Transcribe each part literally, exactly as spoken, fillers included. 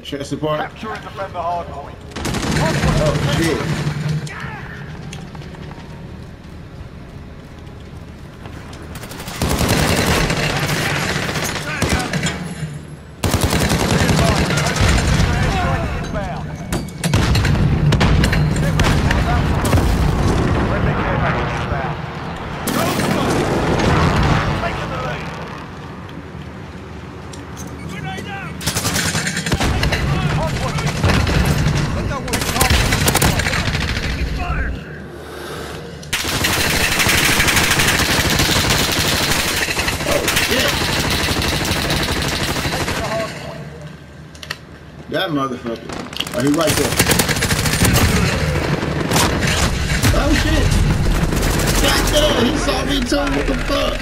chest apart. Capture and defend the hard point. Oh shit. That motherfucker. Oh, he right there. Oh shit. God damn, he saw me too. What the fuck?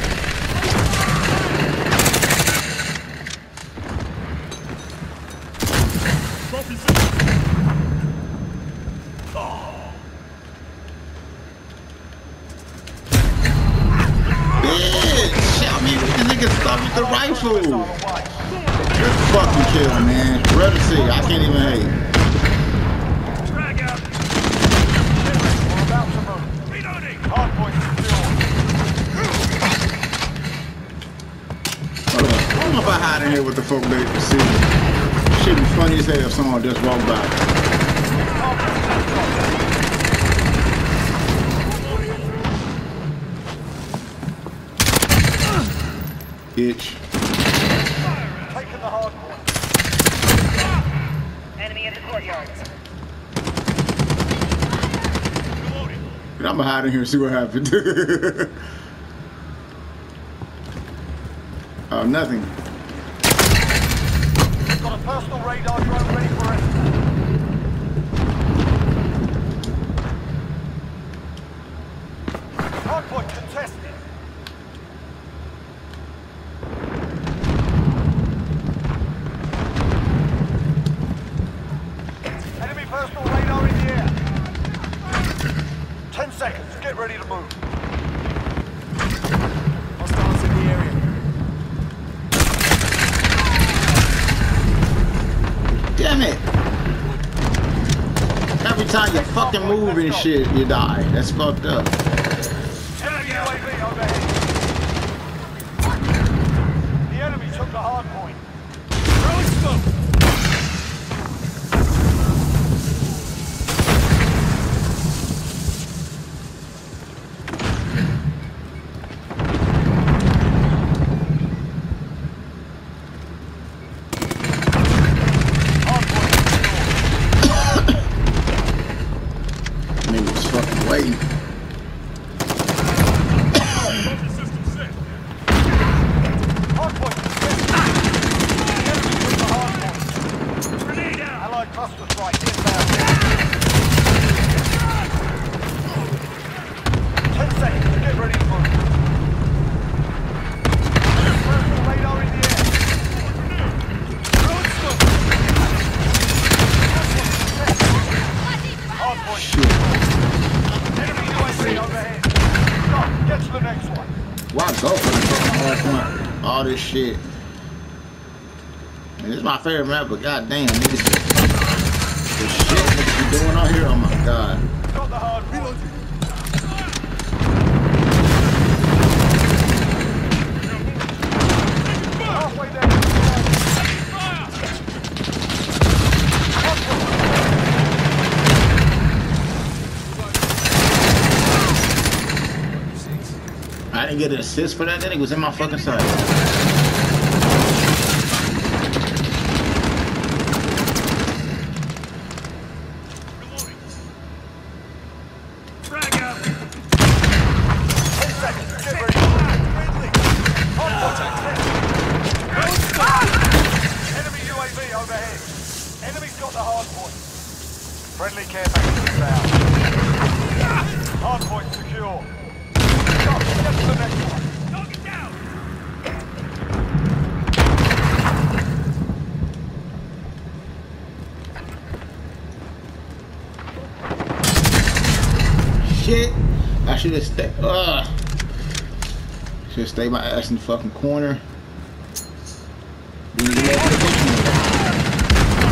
Bitch, shot me with the nigga stuck with the rifle. Good fucking kill, man. Rather see, I can't even hate. Drag out. We're about to move. Reloading. Hard point Hold on. I don't know if I hide in here with the folk they can see. Shit be funny as hell if someone just walk by. Bitch. The hard point. Enemy in the courtyard. I'm gonna hide in here and see what happens. Oh, nothing. Got a personal radar drone ready for it. Hard point contested. Personal radar in the air. Ten seconds. Get ready to move. Hostiles in the area. Damn it! Every time you fucking move and shit, you die. That's fucked up. Enemy U A V overhead. The enemy took the hard point. Throw smoke. All this shit. And this is my favorite map, but goddamn, niggas. The shit niggas be doing out here, oh my god. Got the hard reload. Halfway there. I didn't get an assist for that. That nigga was in my fucking side. Reloading. Drag out. Ten seconds. Get ready. Friendly. Contact. Enemy U A V overhead. Enemy's got the hard point. Friendly care package down. Hard point secure. Get to the next one. Target down. Shit. I should have stayed. Ugh. Should have stayed my ass in the fucking corner.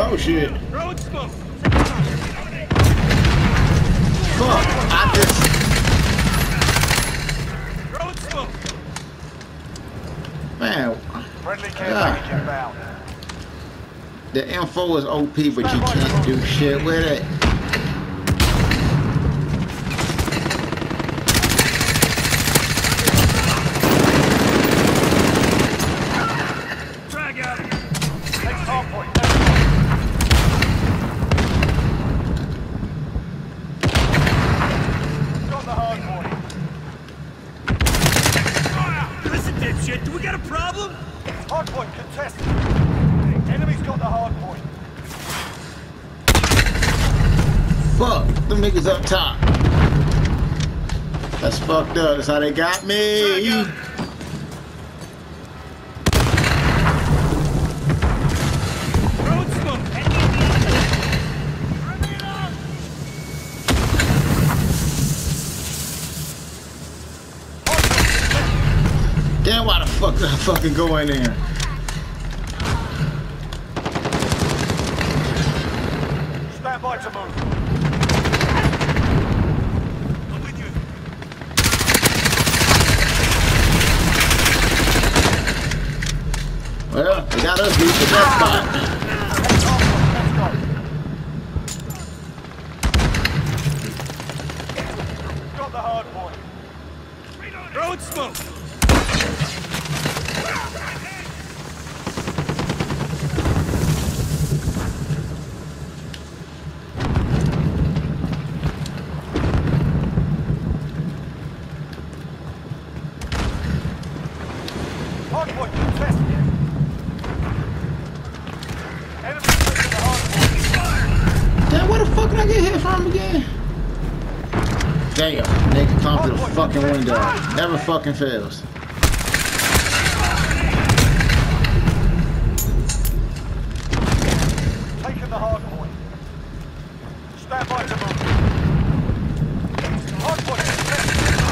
Oh shit. Road smoke. Fuck. I just. Road smoke. Man. Friendly care Ah. package inbound. The info is O P, but you can't do shit with it. Drag out. Next hard point. Got the hard point. Listen, dipshit, do we got a problem? Hard point contested. Enemy's got the hard point. Fuck. Them niggas up top. That's fucked up. That's how they got me. Road smoke. Damn, why the fuck did I fucking go in there? Stand by to move. I'm with you. Well, they got us beat the that spot. Next hard point. Let's go. Got the hard point. Road smoke. Hard point contested. Enemy's taking the hard point. Damn, where the fuck did I get hit from again? Damn, nigga come through the fucking window. Never fucking fails. Taking the hard point. Stand by to move. Hard point contested.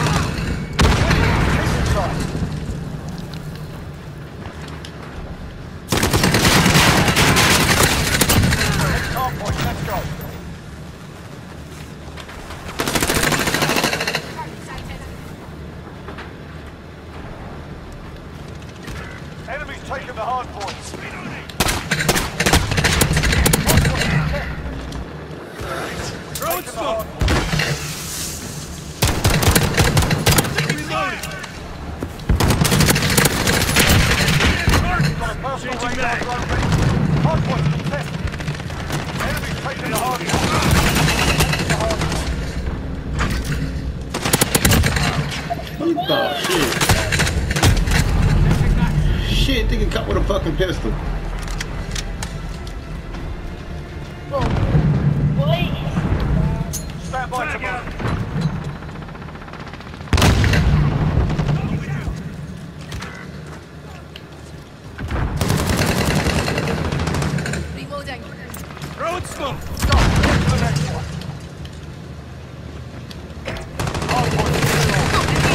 Keep inside. Next hard point, let's go. Enemy's taking the hard point. Hard point contested. Road Taking the smoke. hard point. Reloading. Got a personal Changing radar mag. drone ready. Hard point contested. Enemy's taking the hard point. The hard point. What the shit? Shit, they can cut with a fucking pistol. Stand by to move. Reloading. Road smoke. Go. Get to the next one. Hard point secured.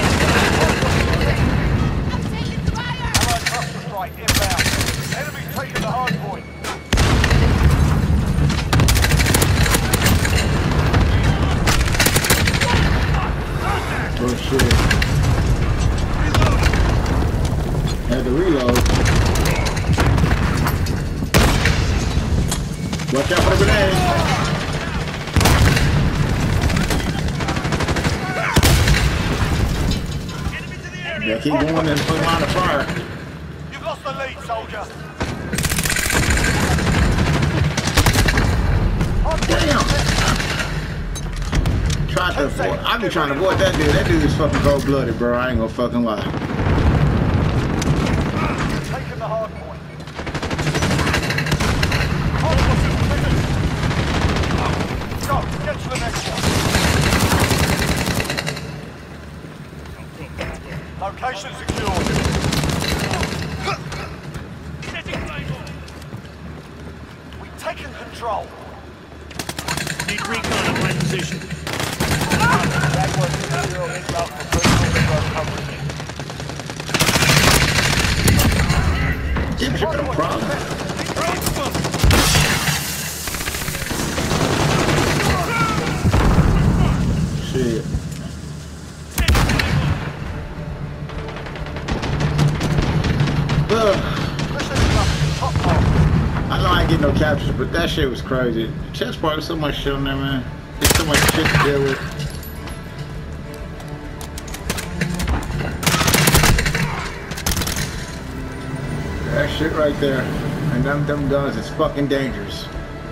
I'm taking fire. Allied cluster strike inbound. Enemy's taking the hard point. Oh shit. Had to reload. Watch out for the grenade. Yeah, keep going and put them on the fire. You've lost the lead, soldier. Hard point Damn. contested. Try to avoid. I be trying to avoid that dude. That dude is fucking cold blooded, bro. I ain't gonna fucking lie. Taking the hard point. Hard point contested. Go. Get to the next one. Location secured. We've taken control. Need recon on my position. That was zero inbound for personal control coverage. Give me a problem. Road smoke. That shit was crazy. The chest part, so much shit on there, man. There's so much shit to deal with. That shit right there. And them, them guns is fucking dangerous.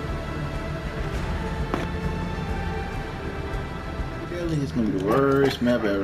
Really, it's gonna be the worst map ever.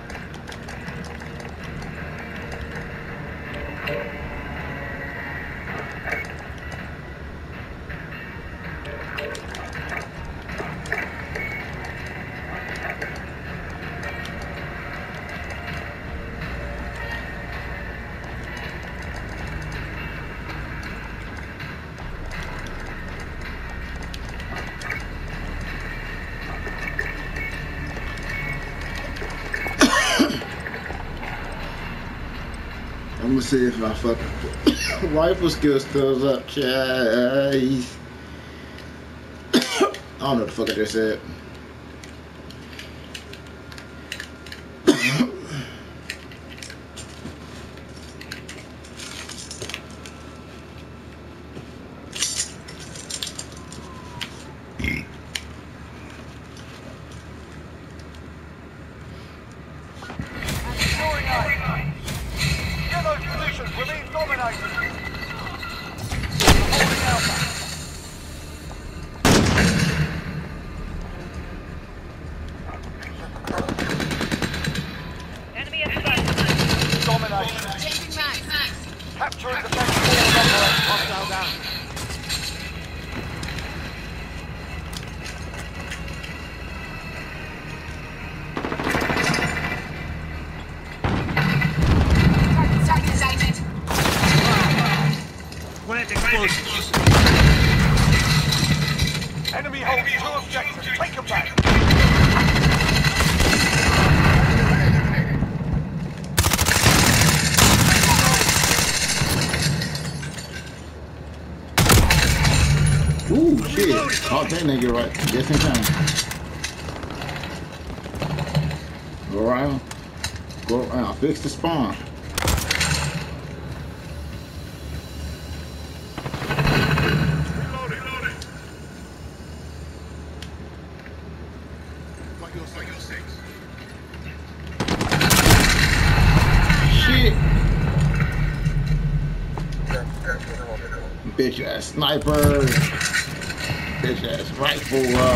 I'm gonna see if my fucking rifle skill still up, chase. I don't know what the fuck I just said. Remain dominated. Holding Alpha. Enemy at the back. Domination. Changing max. Capturing the best forward operation. Hostile down. Plant explosives. Enemy holds two objectives. Take them back. Ooh, shit. Caught that nigga right just in time. Go around. Go around. Fix the spawn. Shit. Bitch ass sniper. Bitch ass rifle. Uh.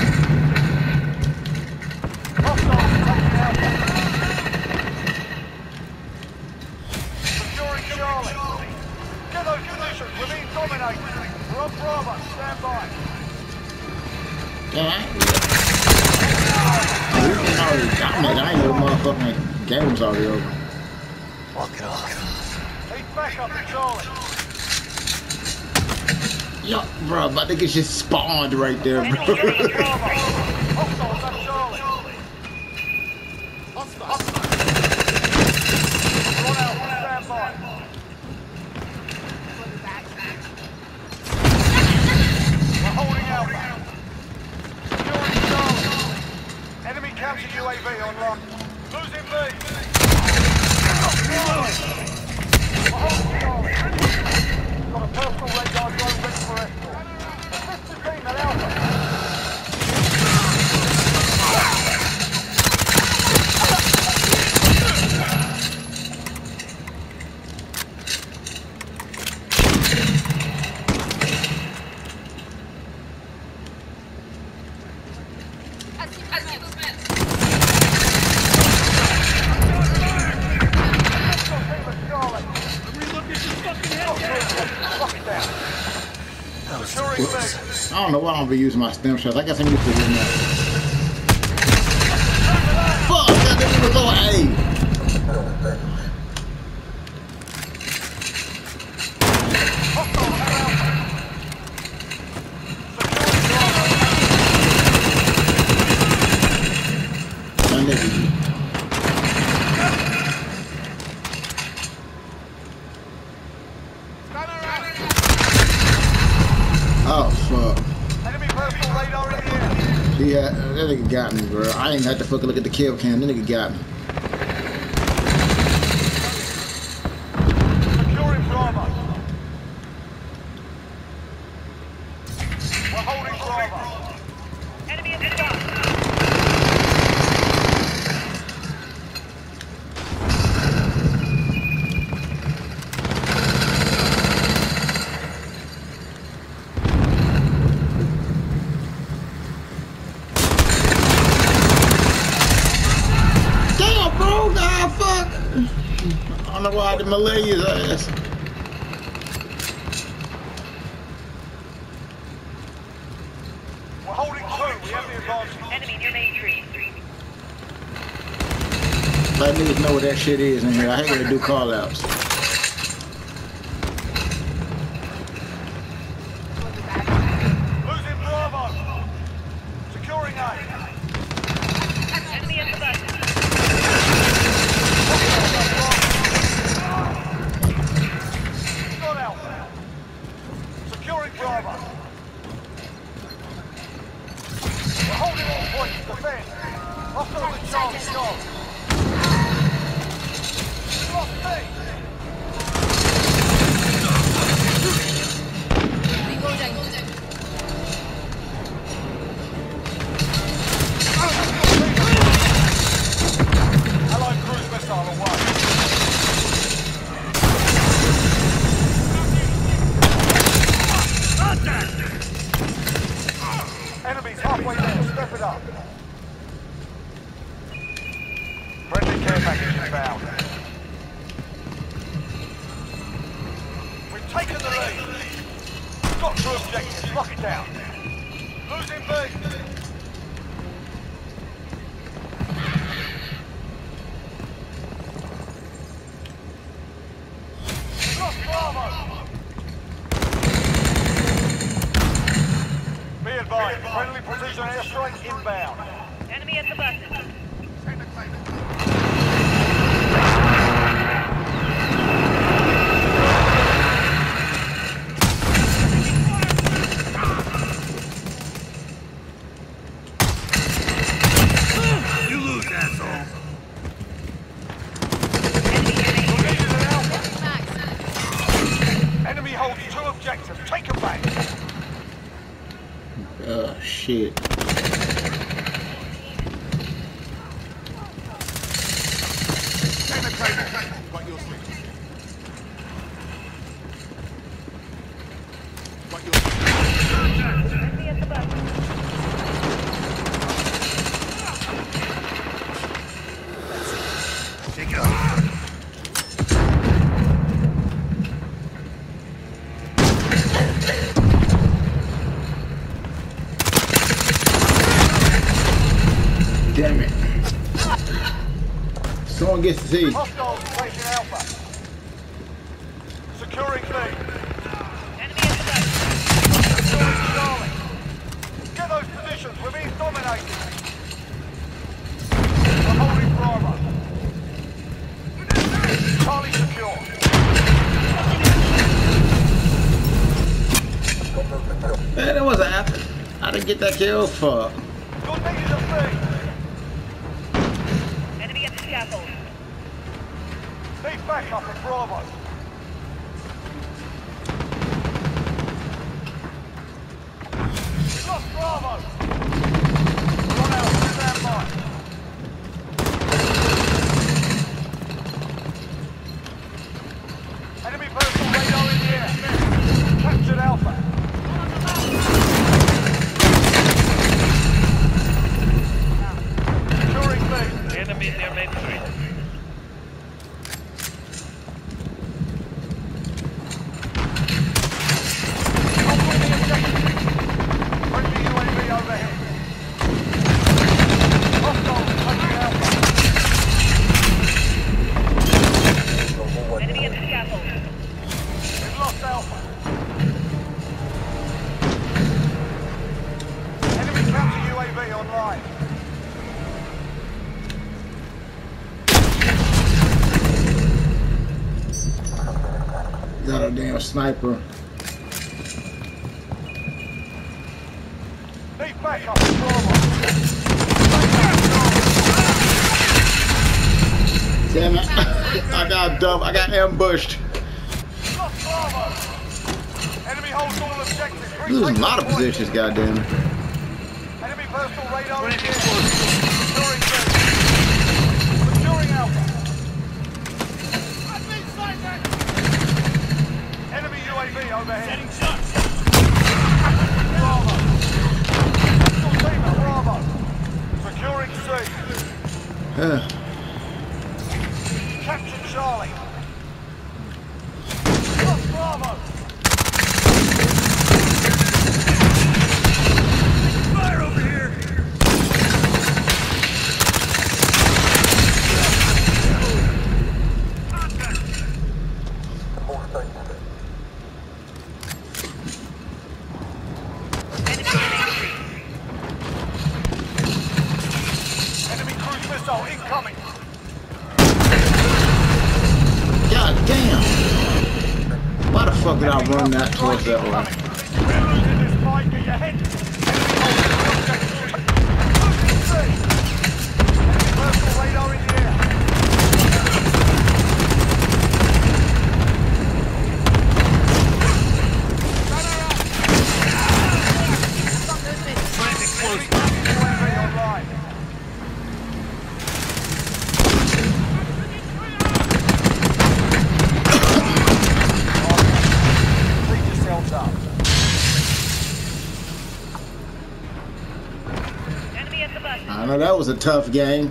Hostiles taking Alpha. Securing Charlie. Get those positions. Remain dominated. We're on Bravo. Stand by. Yeah, I we can already dominate. I ain't know the motherfucking game was already over. Need backup to Charlie. Yo, bro, about to get shit spawned right there, bro. Bravo. Hostiles at Charlie. Hostiles. We're on Alpha. Stand by. We're holding Alpha. Securing Charlie. Enemy counter U A V online. Losing B. We're holding Charlie. Got a personal radar drone ready for escort. Assist the team at Alpha. I don't know why I don't be using my stem shots. I guess I'm used to doing that. Fuck, that nigga was on A. That nigga. Oh fuck. Enemy personal radar in the air. Yeah, that nigga got me, bro. I ain't had to fucking look at the kill cam. That nigga got me. Securing Bravo. holding Bravo. Enemy in the dark. Damn, bro, nah, fuck. I don't know why I did Malay his ass. We're holding two. We have the advantage. Enemy near main tree. Let niggas know what that shit is in here. I hate when they do call outs. Losing Bravo. Securing A. Enemy at the bus. Got Alpha. Securing Bravo. We're holding all points. Defend. Hostile with Charlie. Charlie. Lost B. Reloading. Allied cruise missile away. Enemies halfway there. Step it up. Friendly care package inbound. We've taken the lead. Got two objectives. Lock it down. Losing B. Lost Bravo. Be advised. Friendly precision airstrike inbound. Enemy at the bus. You lose, asshole. Located an Alpha. Enemy holds two objectives. Take them back. Oh, shit. Enemy at the bus. Take it off. Damn it. Someone gets to see. Hostiles taking Alpha. Securing B. Enemy at the bus. Securing Charlie. Get those positions. We're being dominated. We're holding Bravo. Charlie secure. Man, that wasn't happening. I didn't get that kill. Fuck. You're needed at B. Enemy at the scaffold. Need backup at Bravo. Lost Bravo. Run out. Stand by. Enemy personal radar in the air. Captured Alpha. Securing B. Enemy near main tree. Holding objective. Friendly U A V overhead. Hostiles taking Alpha. Enemy at the scaffold. We've lost Alpha. Enemy counter U A V online. Got a damn sniper. Need backup at Bravo. Damn it. I got dumb. I got ambushed. Lost Bravo. Enemy holds all objectives. Losing a lot of Retake the positions, goddamn. point. Enemy personal radar in the air. Securing C. Securing Alpha. Enemy U A V overhead. Setting shots. Bravo. Hostile team at Bravo. Securing C. Uh, Capture Charlie. Lost Bravo. Fire over here. Enemy cruise missile incoming. God damn. Why the fuck did I run that towards that way? We're losing this fight. Get your head. Enemy holding the objective. Losing C. Enemy personal radar in the air. Plant explosive. U A V online. Clean yourselves up. Enemy at the bus. I know that was a tough game.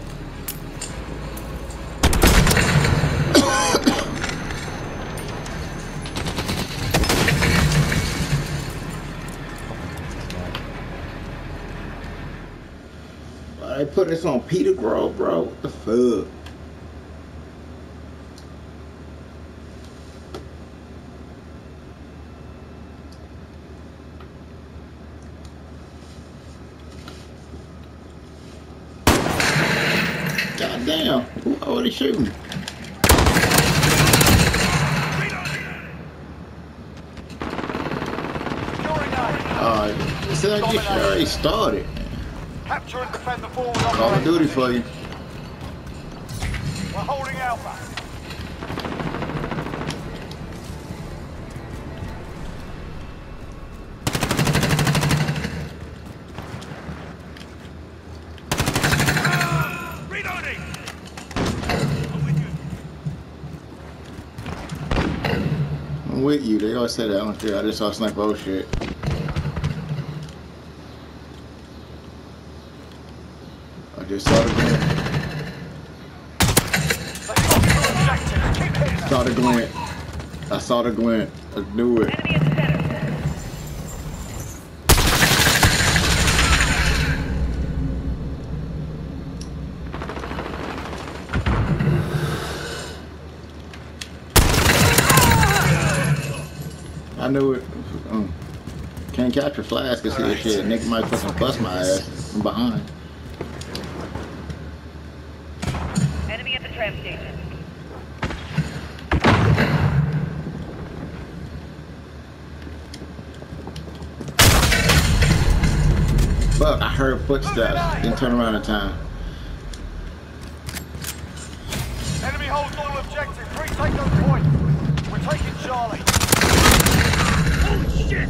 Why they put this on Peter Grove, bro? What the fuck? God damn, who already shooting? Securing A. Uh, it said I just already started. Capture and defend the forward Call of operation. Duty for you. We're holding Alpha. Reloading. I'm with you. I'm with you. They always say that. I don't care. I just saw sniper. Oh shit. I just saw the glint. They've got two objectives. Keep hitting them. Saw the glint. I saw the glint. I knew it. Enemy at the center. I knew it. Um, can't capture flash cause see this shit. Nigga might fucking bust my ass from behind. Enemy at the tram station. Fuck, I heard footsteps. Didn't turn around in time. Enemy holds all objectives. Retake those points. We're taking Charlie. Holy shit.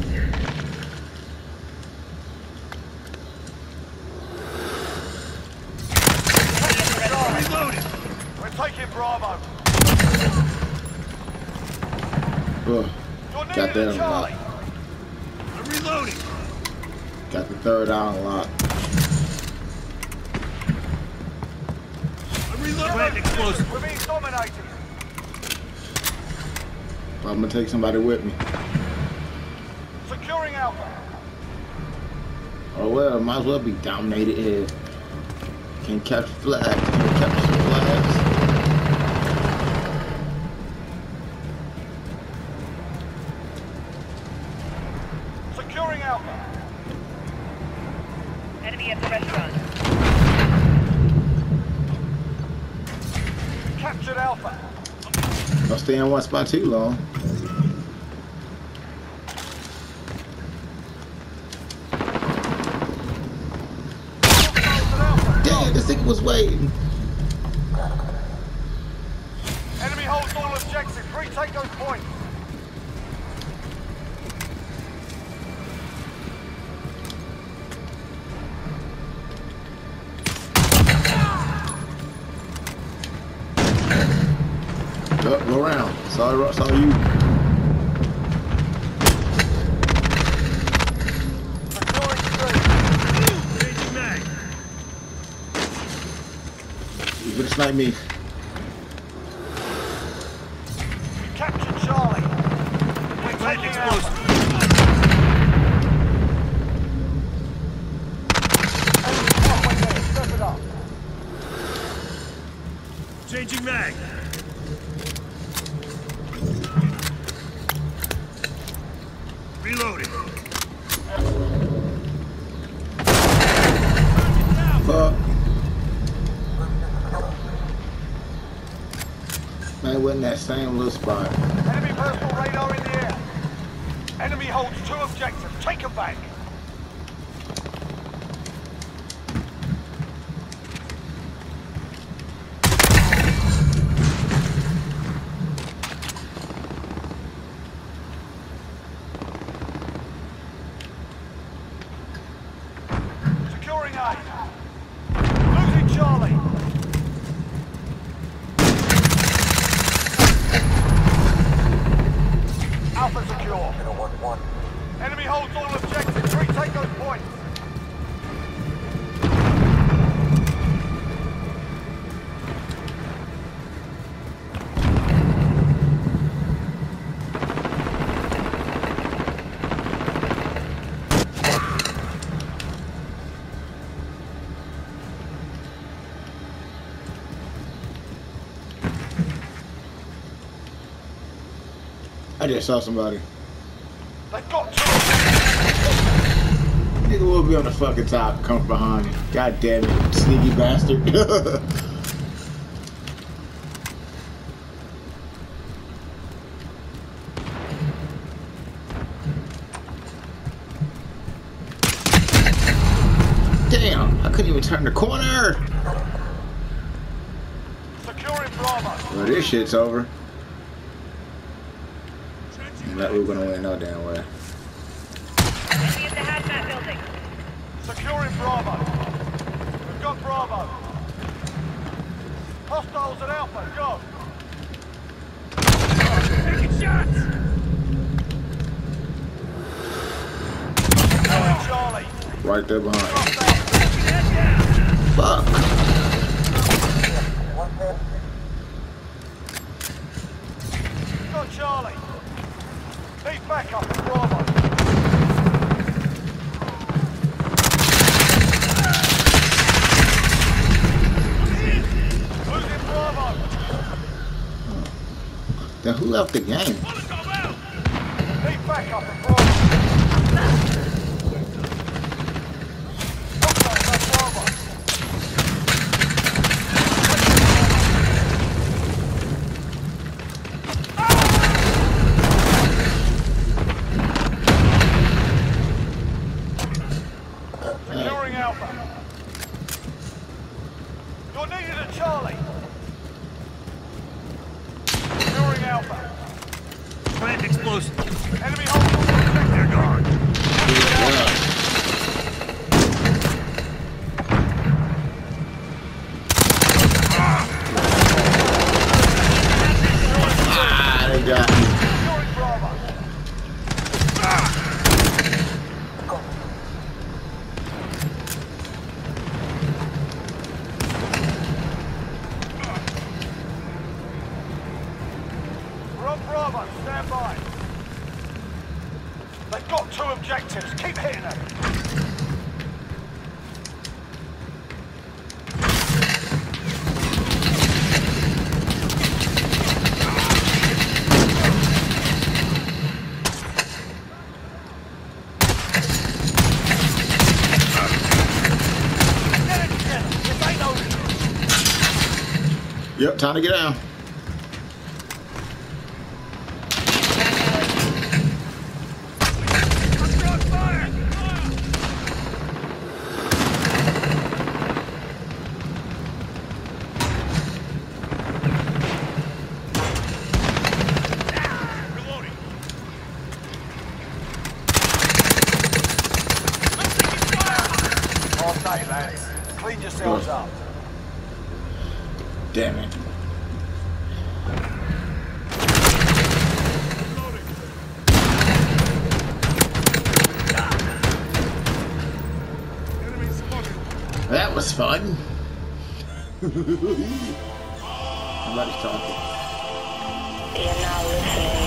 Taking Charlie. Reloading. We're taking Bravo. Ugh, You're Got needed that at Charlie. unlocked. I'm reloading. got the third eye unlocked. I'm reloading. Plant explosive. We're being dominated. I'm gonna take somebody with me. Securing Alpha. Oh well, might as well be dominated here. Can't capture flags. Can't capture some flags. Securing Alpha. Enemy at the restaurant. Captured Alpha. Don't stay in one spot too long. Damn, this nigga was waiting. Enemy holds all objectives. Retake those points. Go, go around. Saw, saw you. Changing mag. You better snipe me. We captured Charlie. We're Plant taking explosive. Alpha. Step it up. Changing mag. Reloading. Fuck. Man, wasn't that same little spot. Enemy personal radar in the air. Enemy holds two objectives. Take them back. Securing A. Losing Charlie. Alpha secure. Enemy holds all objectives. Retake those points. I just saw somebody. They've got two. Nigga will be on the fucking top, come behind me. God damn it, sneaky bastard. Damn, I couldn't even turn the corner. Securing Bravo. Well, this shit's over. And that we're gonna win no damn way. Enemy at the hazmat building. Securing Bravo. We've got Bravo. Hostiles at Alpha. Go. Taking shots. Securing Charlie. Right there behind. Lost Alpha. Head down. Fuck. Got Charlie. Need backup at Bravo. Losing Bravo. Then who left the game? Bullets all out. Need backup at Bravo. Hostiles at Bravo. Securing Alpha. You're needed at Charlie. Securing Alpha. Plant explosive. Enemy holds all objectives. They're gone. Yeah. Ah, they got me. Securing Bravo. We're on Bravo. Stand by. They've got two objectives. Keep hitting them. Get it together. If they know it. Yep, time to get down. I'm drawing fire. Reloading. I'm taking fire. All day, lads. Clean yourselves up. Damn it. That was fun. Nobody's talking. You're now listening